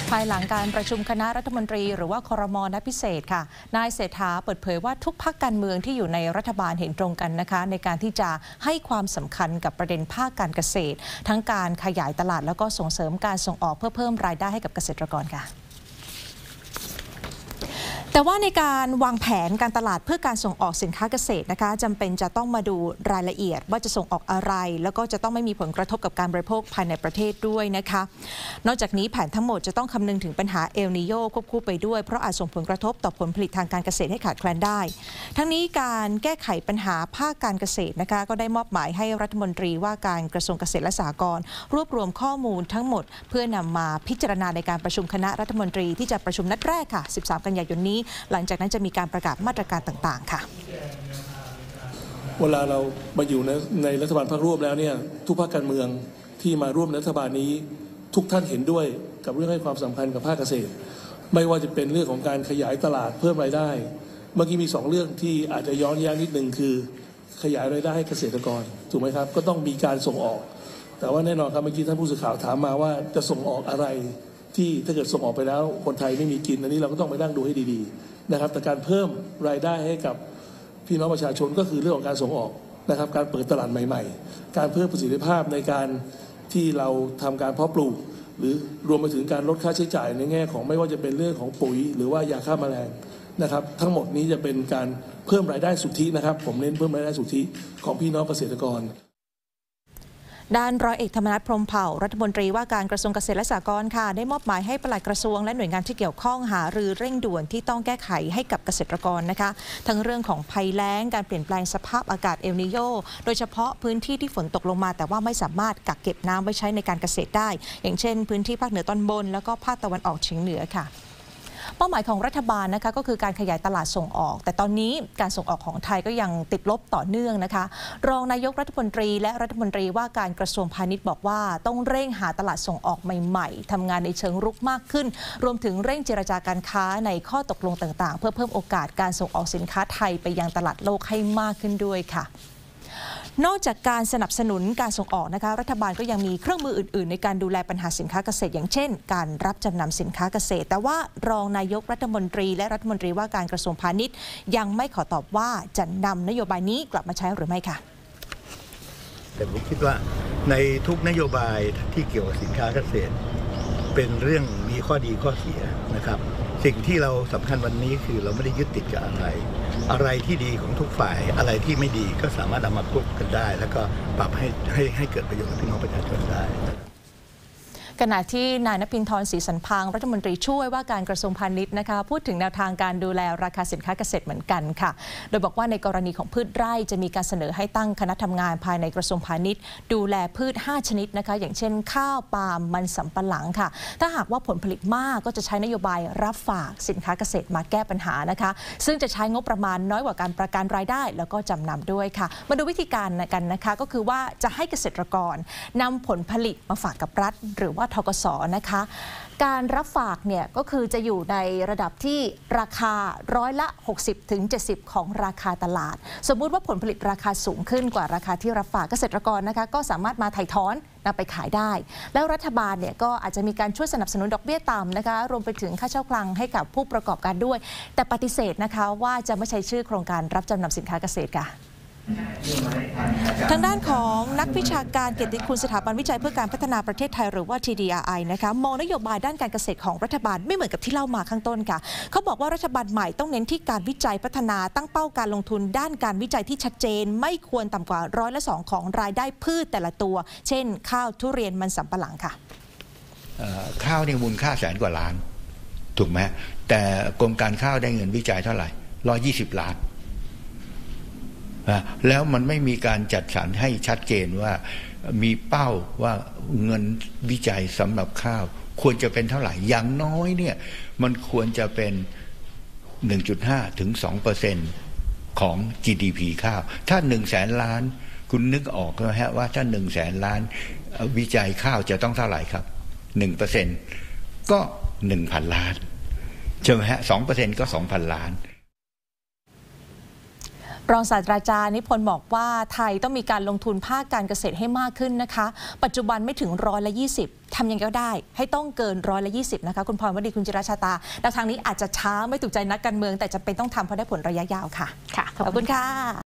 ภายหลังการประชุมคณะรัฐมนตรีหรือว่าครม.นัดพิเศษค่ะนายเศรษฐาเปิดเผยว่าทุกพรรคการเมืองที่อยู่ในรัฐบาลเห็นตรงกันนะคะในการที่จะให้ความสำคัญกับประเด็นภาคการเกษตรทั้งการขยายตลาดแล้วก็ส่งเสริมการส่งออกเพื่อเพิ่มรายได้ให้กับเกษตรกรค่ะแต่ว่าในการวางแผนการตลาดเพื่อการส่งออกสินค้าเกษตรนะคะจำเป็นจะต้องมาดูรายละเอียดว่าจะส่งออกอะไรแล้วก็จะต้องไม่มีผลกระทบกับการบริโภคภายในประเทศด้วยนะคะนอกจากนี้แผนทั้งหมดจะต้องคำนึงถึงปัญหาเอลนีโญควบคู่ไปด้วยเพราะอาจส่งผลกระทบต่อผลผลิตทางการเกษตรให้ขาดแคลนได้ทั้งนี้การแก้ไขปัญหาภาคการเกษตรนะคะก็ได้มอบหมายให้รัฐมนตรีว่าการกระทรวงเกษตรและสหกรณ์รวบรวมข้อมูลทั้งหมดเพื่อนำมาพิจารณาในการประชุมคณะรัฐมนตรีที่จะประชุมนัดแรกค่ะ13 กันยายนนี้หลังจากนั้นจะมีการประกาศมาตรการต่างๆค่ะเวลาเรามาอยู่ในรัฐบาลพรรคร่วมแล้วเนี่ยทุกภาคการเมืองที่มาร่วมรัฐบาลนี้ทุกท่านเห็นด้วยกับเรื่องให้ความสำคัญกับภาคเกษตรไม่ว่าจะเป็นเรื่องของการขยายตลาดเพิ่มรายได้เมื่อกี้มี2เรื่องที่อาจจะย้อนแย้งนิดนึงคือขยายรายได้ให้เกษตรกรถูกไหมครับก็ต้องมีการส่งออกแต่ว่าแน่นอนครับเมื่อกี้ท่านผู้สื่อข่าวถามมาว่าจะส่งออกอะไรที่ถ้าเกิดส่งออกไปแล้วคนไทยไม่มีกินอันนี้เราก็ต้องไปนั่งดูให้ดีๆนะครับแต่การเพิ่มรายได้ให้กับพี่น้องประชาชนก็คือเรื่องของการส่งออกนะครับการเปิดตลาดใหม่ๆการเพิ่มประสิทธิภาพในการที่เราทำการเพาะปลูกหรือรวมไปถึงการลดค่าใช้จ่ายในแง่ของไม่ว่าจะเป็นเรื่องของปุ๋ยหรือว่ายาฆ่าแมลงนะครับทั้งหมดนี้จะเป็นการเพิ่มรายได้สุทธินะครับผมเน้นเพิ่มรายได้สุทธิของพี่น้องเกษตรกรด้านร้อยเอกธรรมนัส พรหมเผ่ารัฐมนตรีว่าการกระทรวงเกษตรและสหกรณ์ค่ะได้มอบหมายให้ปลัดกระทรวงและหน่วยงานที่เกี่ยวข้องหารือเร่งด่วนที่ต้องแก้ไขให้กับเกษตรกรนะคะทั้งเรื่องของภัยแล้งการเปลี่ยนแปลงสภาพอากาศเอลนีโญโดยเฉพาะพื้นที่ที่ฝนตกลงมาแต่ว่าไม่สามารถกักเก็บน้ำไว้ใช้ในการเกษตรได้อย่างเช่นพื้นที่ภาคเหนือตอนบนแล้วก็ภาคตะวันออกเฉียงเหนือค่ะเป้าหมายของรัฐบาลนะคะก็คือการขยายตลาดส่งออกแต่ตอนนี้การส่งออกของไทยก็ยังติดลบต่อเนื่องนะคะรองนายกรัฐมนตรีและรัฐมนตรีว่าการกระทรวงพาณิชย์บอกว่าต้องเร่งหาตลาดส่งออกใหม่ๆทำงานในเชิงรุกมากขึ้นรวมถึงเร่งเจรจาการค้าในข้อตกลงต่างๆเพื่อเพิ่มโอกาสการส่งออกสินค้าไทยไปยังตลาดโลกให้มากขึ้นด้วยค่ะนอกจากการสนับสนุนการส่งออกนะคะรัฐบาลก็ยังมีเครื่องมืออื่นๆในการดูแลปัญหาสินค้าเกษตรอย่างเช่นการรับจำนำสินค้าเกษตรแต่ว่ารองนายกรัฐมนตรีและรัฐมนตรีว่าการกระทรวงพาณิชย์ยังไม่ขอตอบว่าจะนำนโยบายนี้กลับมาใช้หรือไม่ค่ะแต่ผมคิดว่าในทุกนโยบายที่เกี่ยวกับสินค้าเกษตรเป็นเรื่องมีข้อดีข้อเสียนะครับสิ่งที่เราสำคัญวันนี้คือเราไม่ได้ยึดติดกับอะไรที่ดีของทุกฝ่ายอะไรที่ไม่ดีก็สามารถเอามาควบกันได้แล้วก็ปรับให้เกิดประโยชน์กับพี่น้องประชาชนได้ขณะที่นายณภินทร์ ศรีสันพางรัฐมนตรีช่วยว่าการกระทรวงพาณิชย์นะคะพูดถึงแนวทางการดูแลราคาสินค้าเกษตรเหมือนกันค่ะโดยบอกว่าในกรณีของพืชไร่จะมีการเสนอให้ตั้งคณะทำงานภายในกระทรวงพาณิชย์ดูแลพืช5ชนิดนะคะอย่างเช่นข้าวปาล์มมันสำปะหลังค่ะถ้าหากว่าผลผลิตมากก็จะใช้นโยบายรับฝากสินค้าเกษตรมาแก้ปัญหานะคะซึ่งจะใช้งบประมาณน้อยกว่าการประกันรายได้แล้วก็จำนำด้วยค่ะมาดูวิธีการกันนะคะก็คือว่าจะให้เกษตรกรนำผลผลิตมาฝากกับรัฐหรือว่าธกส.นะคะการรับฝากเนี่ยก็คือจะอยู่ในระดับที่ราคา60-70%ของราคาตลาดสมมุติว่าผลผลิตราคาสูงขึ้นกว่าราคาที่รับฝากเกษตรกรนะคะก็สามารถมาไถ่ถอนนำไปขายได้แล้วรัฐบาลเนี่ยก็อาจจะมีการช่วยสนับสนุนดอกเบี้ยต่ำนะคะรวมไปถึงค่าเช่าคลังให้กับผู้ประกอบการด้วยแต่ปฏิเสธนะคะว่าจะไม่ใช้ชื่อโครงการรับจำนำสินค้าเกษตรค่ะทางด้านของนักวิชาการเกียรติคุณสถาบันวิจัยเพื่อการพัฒนาประเทศไทยหรือว่า TDRI นะคะมองนโยบายด้านการเกษตรของรัฐบาลไม่เหมือนกับที่เล่ามาข้างต้นค่ะเขาบอกว่ารัฐบาลใหม่ต้องเน้นที่การวิจัยพัฒนาตั้งเป้าการลงทุนด้านการวิจัยที่ชัดเจนไม่ควรต่ำกว่า2%ของรายได้พืชแต่ละตัวเช่นข้าวทุเรียนมันสำปะหลังค่ะข้าวนี่มูลค่า100,000 กว่าล้านถูกไหมแต่กรมการข้าวได้เงินวิจัยเท่าไหร่120 ล้านแล้วมันไม่มีการจัดสรรให้ชัดเจนว่ามีเป้าว่าเงินวิจัยสำหรับข้าวควรจะเป็นเท่าไหร่อย่างน้อยเนี่ยมันควรจะเป็น 1.5 ถึง 2% ของ GDP ข้าวถ้า100,000 ล้านคุณนึกออกไหมฮะว่าถ้า100,000 ล้านวิจัยข้าวจะต้องเท่าไหร่ครับ 1% ก็ 1,000 ล้านใช่ไหมฮะ 2% ก็ 2,000 ล้านรองศาสตราจารย์นิพนธ์บอกว่าไทยต้องมีการลงทุนภาคการเกษตรให้มากขึ้นนะคะปัจจุบันไม่ถึง120ทำยังไงก็ได้ให้ต้องเกิน120นะคะคุณพรวดีคุณจิราชาตาแนวทางนี้อาจจะช้าไม่ถูกใจนักการเมืองแต่จะเป็นต้องทำเพราะได้ผลระยะยาวค่ะขอบคุณค่ะ